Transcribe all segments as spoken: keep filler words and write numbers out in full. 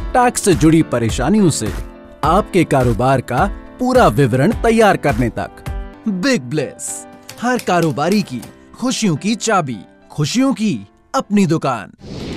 Tax से जुड़ी परेशानियों से आपके कारोबार का पूरा विवरण तैयार करने तक। बिग ब्लेस, हर कारोबारी की खुशियों की चाबी, खुशियों की अपनी दुकान।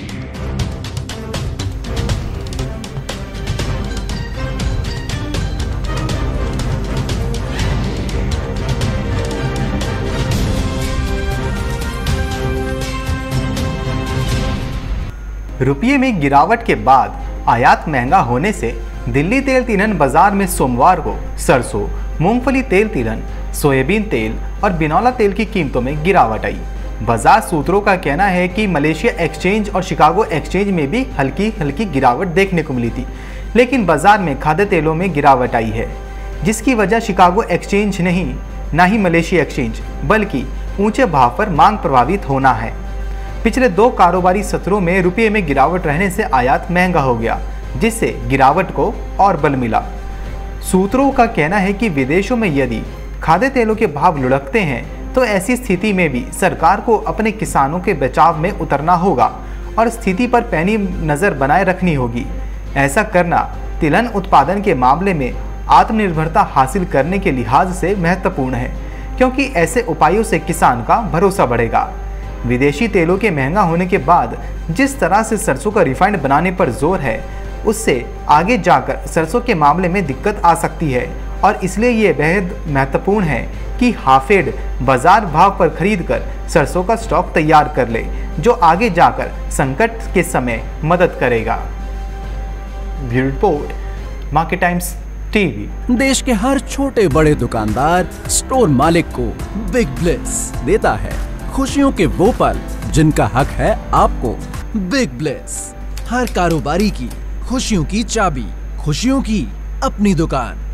रुपये में गिरावट के बाद आयात महंगा होने से दिल्ली तेल तिलहन बाजार में सोमवार को सरसों, मूंगफली तेल तिलहन, सोयाबीन तेल और बिनौला तेल की कीमतों में गिरावट आई। बाजार सूत्रों का कहना है कि मलेशिया एक्सचेंज और शिकागो एक्सचेंज में भी हल्की हल्की गिरावट देखने को मिली थी, लेकिन बाजार में खाद्य तेलों में गिरावट आई है, जिसकी वजह शिकागो एक्सचेंज नहीं, ना ही मलेशिया एक्सचेंज, बल्कि ऊंचे भाव पर मांग प्रभावित होना है। पिछले दो कारोबारी सत्रों में रुपये में गिरावट रहने से आयात महंगा हो गया, जिससे गिरावट को और बल मिला। सूत्रों का कहना है कि विदेशों में यदि खाद्य तेलों के भाव लुढ़कते हैं तो ऐसी स्थिति में भी सरकार को अपने किसानों के बचाव में उतरना होगा और स्थिति पर पैनी नज़र बनाए रखनी होगी। ऐसा करना तिलहन उत्पादन के मामले में आत्मनिर्भरता हासिल करने के लिहाज से महत्वपूर्ण है, क्योंकि ऐसे उपायों से किसान का भरोसा बढ़ेगा। विदेशी तेलों के महंगा होने के बाद जिस तरह से सरसों का रिफाइंड बनाने पर जोर है, उससे आगे जाकर सरसों के मामले में दिक्कत आ सकती है और इसलिए ये बेहद महत्वपूर्ण है कि हाफेड बाजार भाव पर खरीदकर सरसों का स्टॉक तैयार कर ले, जो आगे जाकर संकट के समय मदद करेगा। Bureau report, market times TV. देश के हर छोटे बड़े दुकानदार स्टोर मालिक को बिग ब्लेस देता है खुशियों के वो पल जिनका हक है आपको। बिग ब्लेस, हर कारोबारी की खुशियों की चाबी, खुशियों की अपनी दुकान।